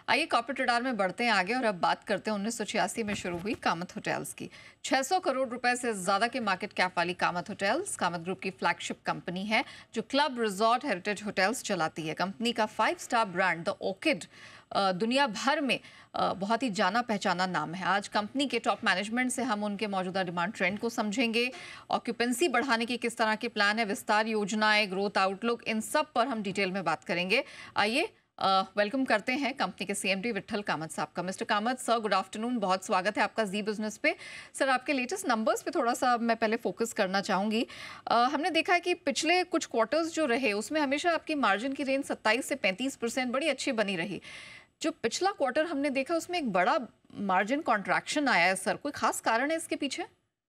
आइए corporate radar में बढ़ते हैं आगे और अब बात करते हैं 1986 में शुरू हुई कामत होटल्स की। 600 करोड़ रुपए से ज्यादा के मार्केट कैप वाली कामत होटल्स कामत ग्रुप की फ्लैगशिप कंपनी है जो क्लब रिजॉर्ट हेरिटेज होटल्स चलाती है। कंपनी का 5 स्टार ब्रांड द ऑर्किड दुनिया भर में बहुत ही जाना पहचाना नाम है। आज कंपनी के टॉप मैनेजमेंट से हम उनके मौजूदा डिमांड ट्रेंड को समझेंगे, ऑक्यूपेंसी बढ़ाने के किस तरह के प्लान है, विस्तार योजनाएं, ग्रोथ आउटलुक, इन सब पर हम डिटेल में बात करेंगे। आइए वेलकम करते हैं कंपनी के सीएमडी विट्ठल कामत साहब का। Mister Kamat sir, good afternoon, बहुत स्वागत है आपका जी बिजनेस पे। सर, आपके लेटेस्ट नंबर्स पे थोड़ा सा मैं पहले फोकस करना चाहूँगी। हमने देखा है कि पिछले कुछ क्वार्टर्स जो रहे उसमें हमेशा आपकी मार्जिन की रेंज 27 से 35% बड़ी अच्छी बनी रही। जो पिछला क्वार्टर हमने देखा उसमें एक बड़ा मार्जिन कॉन्ट्रैक्शन आया है सर, कोई खास कारण है इसके पीछे?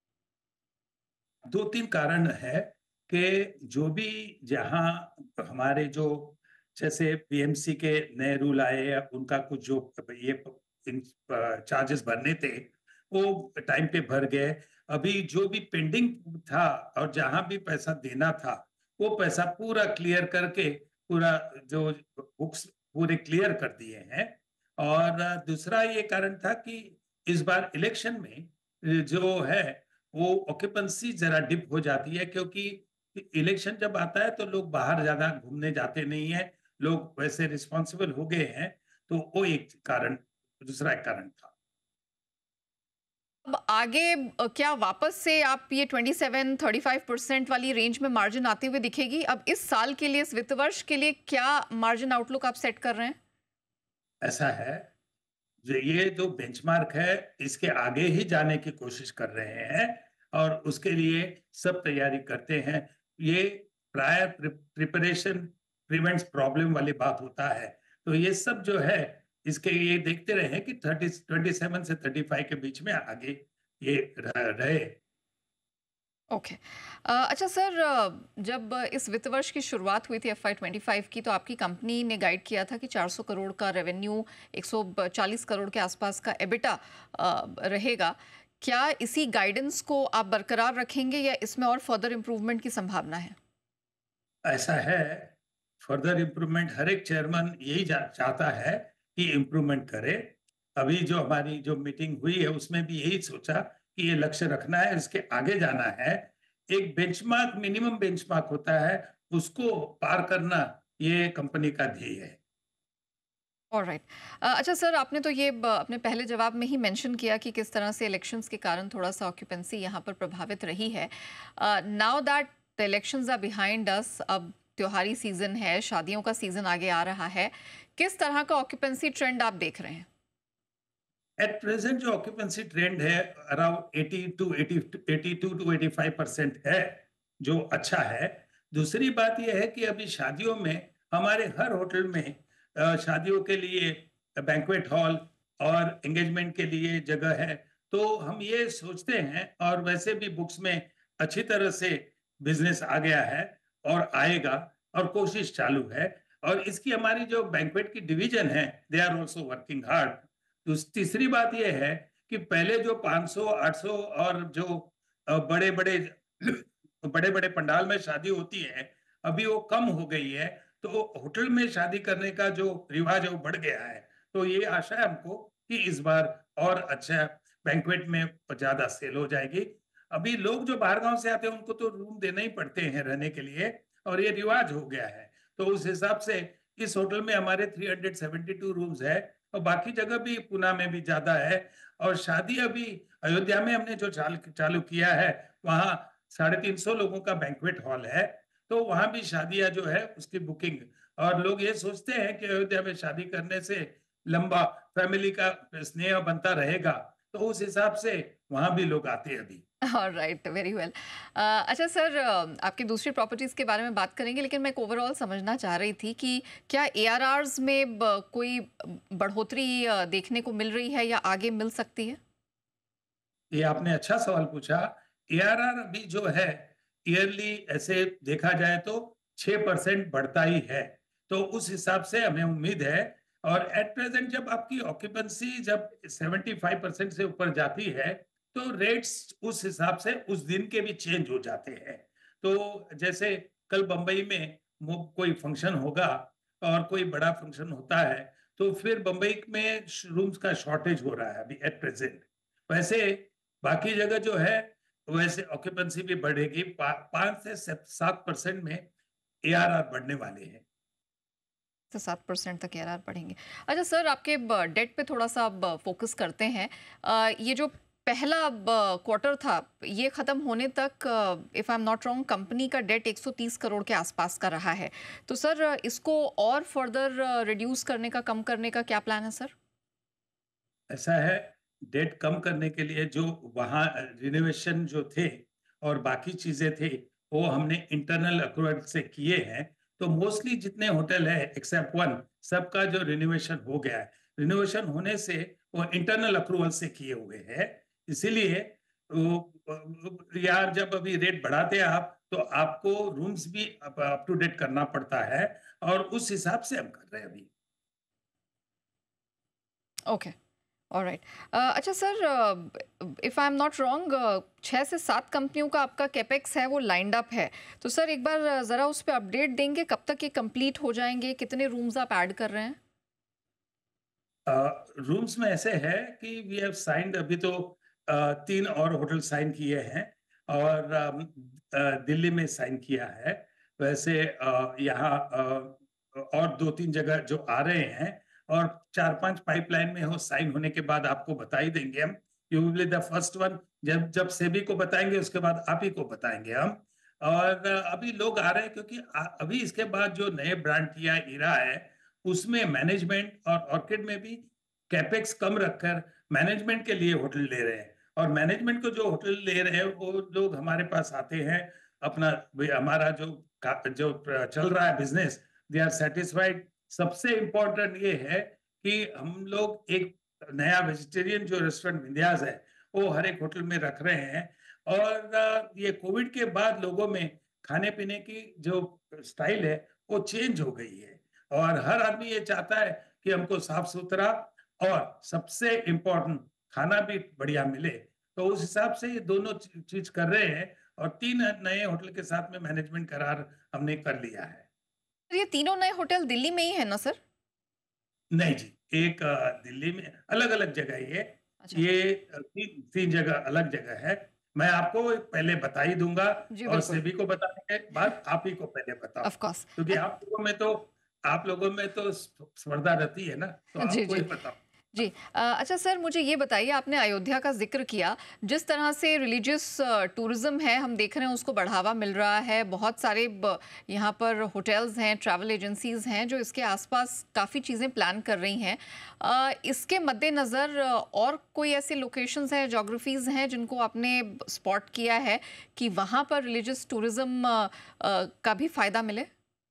दो तीन कारण है कि जो भी जहां हमारे जो जैसे पीएमसी के नए रूल आए या उनका कुछ जो ये चार्जेस भरने थे वो टाइम पे भर गए। अभी जो भी पेंडिंग था और जहां भी पैसा देना था वो पैसा पूरा क्लियर करके पूरा जो बुक्स पूरे क्लियर कर दिए हैं। और दूसरा ये कारण था कि इस बार इलेक्शन में जो है वो ऑक्यूपेंसी जरा डिप हो जाती है, क्योंकि इलेक्शन जब आता है तो लोग बाहर ज्यादा घूमने जाते नहीं है, लोग वैसे रिस्पॉन्सिबल हो गए हैं। तो वो एक कारण, दूसरा एक कारण था। अब आगे क्या वापस से आप ये 27-35% वाली रेंज में मार्जिन आते हुए दिखेगी? अब इस साल के लिए, इस वित्त वर्ष के लिए क्या मार्जिन आउटलुक आप सेट कर रहे हैं? ऐसा है, ये जो बेंचमार्क है इसके आगे ही जाने की कोशिश कर रहे हैं और उसके लिए सब तैयारी करते हैं। ये प्रायर प्रिपरेशन प्रिवेंट्स प्रॉब्लम वाली बात होता है। तो ये सब जो है इसके ये देखते रहे कि 27 से 35 के बीच में आगे ये रहे। ओके। अच्छा सर, जब इस वित्त वर्ष की शुरुआत हुई थी FY25 की, तो आपकी कंपनी ने गाइड किया था कि 400 करोड़ का रेवेन्यू, 140 करोड़ के आसपास का एबिटा रहेगा। क्या इसी गाइडेंस को आप बरकरार रखेंगे या इसमें और फर्दर इम्प्रूवमेंट की संभावना है? ऐसा है, फर्दर इम्प्रूवमेंट हर एक चेयरमैन यही चाहता है कि इम्प्रूवमेंट करे। अभी जो हमारी जो मीटिंग हुई है उसमें भी यही सोचा कि ये लक्ष्य रखना है, इसके आगे जाना है। एक बेंचमार्क, मिनिमम बेंचमार्क होता है, उसको पार करना ये कंपनी का ध्येय है। ऑलराइट। अच्छा सर, आपने तो ये अपने पहले जवाब में ही मेंशन किया कि किस तरह से इलेक्शंस के कारण थोड़ा सा ऑक्यूपेंसी यहाँ पर प्रभावित रही है। Now that the elections are behind us, अब त्योहारी सीजन है, शादियों का सीजन आगे आ रहा है, किस तरह का ऑक्यूपेंसी ट्रेंड आप देख रहे हैं? एट प्रेजेंट जो ऑक्यूपेंसी ट्रेंड है अराउंड 82 टू 85% है, जो अच्छा है। दूसरी बात यह है कि अभी शादियों में हमारे हर होटल में शादियों के लिए बैंक्वेट हॉल और एंगेजमेंट के लिए जगह है। तो हम ये सोचते हैं, और वैसे भी बुक्स में अच्छी तरह से बिजनेस आ गया है और आएगा, और कोशिश चालू है। और इसकी हमारी जो बैंक्वेट की डिवीजन है, they are also working hard. तीसरी बात यह है कि पहले जो 500 800 और जो बड़े बड़े बड़े बड़े पंडाल में शादी होती है, अभी वो कम हो गई है। तो होटल में शादी करने का जो रिवाज है वो बढ़ गया है। तो ये आशा है हमको कि इस बार और अच्छा बैंक्वेट में ज्यादा सेल हो जाएगी। अभी लोग जो बाहर गांव से आते हैं उनको तो रूम देने ही पड़ते हैं रहने के लिए, और ये रिवाज हो गया है। तो उस हिसाब से इस होटल में हमारे 372 रूम्स है, और बाकी जगह भी पुणे में भी ज्यादा है। और शादी अभी अयोध्या में हमने जो चालू किया है, वहाँ 350 लोगों का बैंक्वेट हॉल है। तो वहाँ भी शादियां जो है उसकी बुकिंग, और लोग ये सोचते हैं कि अयोध्या में शादी करने से लंबा फैमिली का स्नेह बनता रहेगा। तो उस हिसाब से वहां भी लोग आते हैं अभी। Alright, very well. अच्छा सर, आपकी दूसरी प्रॉपर्टीज के बारे में बात करेंगे, लेकिन मैं एक ओवरऑल समझना चाह रही थी कि क्या एआरआर्स में कोई बढ़ोतरी देखने को मिल रही है या आगे मिल सकती है? ये आपने अच्छा सवाल पूछा। एआरआर अभी जो है ईयरली ऐसे देखा जाए तो 6% बढ़ता ही है। तो उस हिसाब से हमें उम्मीद है। और एट प्रेजेंट जब आपकी ऑक्यूपेंसी जब 75% से ऊपर जाती है तो रेट्स उस हिसाब से उस दिन के भी चेंज हो जाते हैं। तो जैसे कल बंबई में कोई फंक्शन होगा और कोई बड़ा फंक्शन होता है, तो फिर बंबई में रूम्स का शॉर्टेज हो रहा है अभी एट प्रेजेंट। वैसे बाकी जगह जो है वैसे ऑक्यूपेंसी भी बढ़ेगी, 5 से 7% में एआरआर बढ़ने वाले हैं। से 7% तक एआरआर बढ़ेंगे। अच्छा सर, आपके डेट पे थोड़ा सा अब फोकस करते हैं। ये जो पहला अब क्वार्टर था, ये ख़त्म होने तक if I am not wrong company का डेट 130 करोड़ के आसपास का रहा है। तो सर इसको और फर्दर रिड्यूस करने का, कम करने का क्या प्लान है सर? ऐसा है, डेट कम करने के लिए जो वहाँ रिनोवेशन जो थे और बाकी चीजें थी, वो हमने इंटरनल अक्रूवल से किए हैं। तो मोस्टली जितने होटल है एक्सेप्ट वन, सबका जो रिनोवेशन हो गया है। रिनोवेशन होने से वो इंटरनल अक्रूवल से किए हुए हैं। इसीलिए यार जब अभी रेट बढ़ाते हैं आप, तो आपको रूम्स भी अप टू डेट करना पड़ता है, और उस हिसाब से हम कर रहे हैं अभी। Okay, alright. अच्छा sir, if I am not wrong 6 से 7 कंपनियों का आपका कैपेक्स है वो लाइंड अप है। तो सर एक बार ज़रा उस पे अपडेट देंगे, कब तक ये कंप्लीट हो जाएंगे, कितने रूम्स आप ऐड कर रहे हैं? रूम्स में ऐसे है कि वी हैव साइंड अभी तो 3 और होटल साइन किए हैं, और दिल्ली में साइन किया है। वैसे यहाँ और 2-3 जगह जो आ रहे हैं, और 4-5 पाइपलाइन में हो, साइन होने के बाद आपको बता ही देंगे हम। You will be the first one. जब जब सेबी को बताएंगे उसके बाद आप ही को बताएंगे हम। और अभी लोग आ रहे हैं क्योंकि अभी इसके बाद जो नए ब्रांड किया हीरा है, उसमें मैनेजमेंट और ऑर्किड में भी कैपेक्स कम रखकर मैनेजमेंट के लिए होटल ले रहे हैं। और मैनेजमेंट को जो होटल ले रहे हैं वो लोग हमारे पास आते हैं, अपना हमारा जो चल रहा है बिजनेस, दे आर सेटिस्फाइड। सबसे इम्पोर्टेंट ये है कि हम लोग एक नया वेजिटेरियन जो रेस्टोरेंट विंध्यास है, वो हर एक होटल में रख रहे हैं। और ये कोविड के बाद लोगों में खाने पीने की जो स्टाइल है वो चेंज हो गई है, और हर आदमी ये चाहता है कि हमको साफ सुथरा और सबसे इम्पोर्टेंट खाना भी बढ़िया मिले। तो उस हिसाब से ये दोनों चीज कर रहे हैं, और 3 नए होटल के साथ में मैनेजमेंट करार हमने कर लिया है। सर ये तीनों नए होटल दिल्ली में ही है ना सर? नहीं जी, एक दिल्ली में अलग-अलग जगह है ये। अच्छा। ये 3 जगह अलग जगह है। मैं आपको पहले बता ही दूँगा, जी और बिल्कुल। सेबी को बताने के बाद आप ही को पहले ऑफ बताऊँगा। कोर्स। क्योंकि आप लोगों में तो स्पर्धा रहती है ना, तो जी, आपको ही जी। बताऊँ। जी। अच्छा सर, मुझे ये बताइए, आपने अयोध्या का ज़िक्र किया, जिस तरह से रिलीजियस टूरिज़्म है, हम देख रहे हैं उसको बढ़ावा मिल रहा है। बहुत सारे ब यहाँ पर होटल्स हैं, ट्रैवल एजेंसीज़ हैं, जो इसके आसपास काफ़ी चीज़ें प्लान कर रही हैं। इसके मद्देनज़र और कोई ऐसे लोकेशंस हैं, ज्योग्राफ़ीज़ हैं, जिनको आपने स्पॉट किया है कि वहाँ पर रिलीजियस टूरिज़्म का भी फ़ायदा मिले?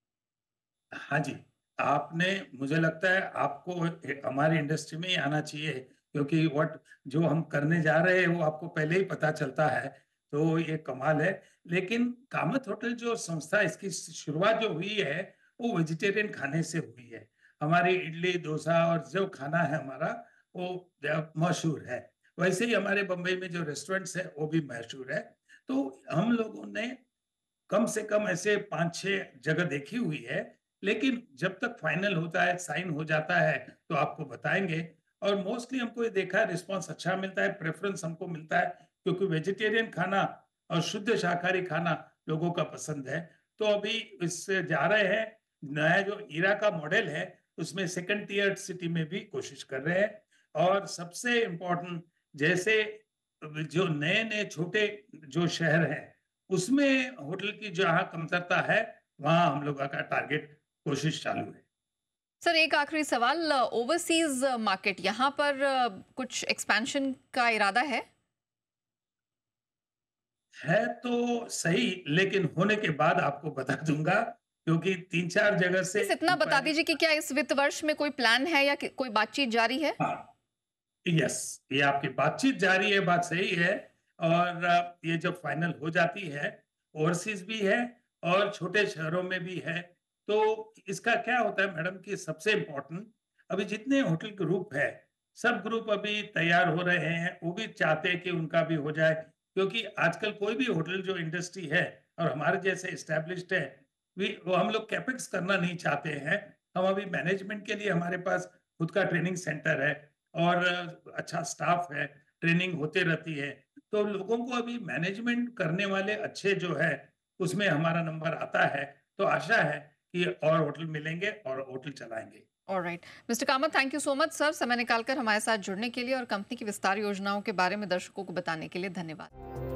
हाँ जी, आपने मुझे लगता है आपको हमारी इंडस्ट्री में ही आना चाहिए, क्योंकि व्हाट जो हम करने जा रहे हैं वो आपको पहले ही पता चलता है, तो ये कमाल है। लेकिन कामत होटल जो संस्था, इसकी शुरुआत जो हुई है, वो वेजिटेरियन खाने से हुई है। हमारी इडली, डोसा और जो खाना है हमारा, वो मशहूर है। वैसे ही हमारे बम्बई में जो रेस्टोरेंट्स हैं, वो भी मशहूर है। तो हम लोगों ने कम से कम ऐसे 5-6 जगह देखी हुई है, लेकिन जब तक फाइनल होता है, साइन हो जाता है, तो आपको बताएँगे। और मोस्टली हमको ये देखा है रिस्पॉन्स अच्छा मिलता है, प्रेफ़रेंस हमको मिलता है, क्योंकि वेजिटेरियन खाना और शुद्ध शाकाहारी खाना लोगों का पसंद है। तो अभी इससे जा रहे हैं, नया जो ईरा का मॉडल है, उसमें सेकंड टियर सिटी में भी कोशिश कर रहे हैं। और सबसे इम्पोर्टेंट, जैसे जो नए-नए छोटे जो शहर हैं, उसमें होटल की जहाँ कमतरता है, वहाँ हम लोगों का टारगेट कोशिश चालू है। सर एक आखिरी सवाल, ओवरसीज़ मार्केट, यहाँ पर कुछ एक्सपेंशन का इरादा है? है तो सही, लेकिन होने के बाद आपको बता दूँगा, क्योंकि 3-4 जगह से बस इतना बता इंक्वायरी। दीजिए कि क्या इस वित्त वर्ष में कोई प्लान है या कोई बातचीत जारी है? हाँ, यस, ये आपकी बातचीत जारी है, बात सही है। और ये जब फाइनल हो जाती है, ओवरसीज़ भी है और छोटे शहरों में भी है। तो इसका क्या होता है मैडम कि सबसे इम्पोर्टेंट, अभी जितने होटल ग्रुप है, सब ग्रुप अभी तैयार हो रहे हैं, वो भी चाहते हैं कि उनका भी हो जाए। क्योंकि आजकल कोई भी होटल जो इंडस्ट्री है और हमारे जैसे एस्टेब्लिश्ड है, वो हम लोग कैपेक्स करना नहीं चाहते हैं। हम अभी मैनेजमेंट के लिए हमारे पास खुद का ट्रेनिंग सेंटर है और अच्छा स्टाफ है, ट्रेनिंग होते रहती है। तो लोगों को अभी मैनेजमेंट करने वाले अच्छे जो है, उसमें हमारा नंबर आता है। तो आशा है कि और होटल मिलेंगे और होटल चलाएँगे। Alright mister Kamat, thank you so much sir, समय निकालकर हमारे साथ जुड़ने के लिए और कंपनी की विस्तार योजनाओं के बारे में दर्शकों को बताने के लिए धन्यवाद।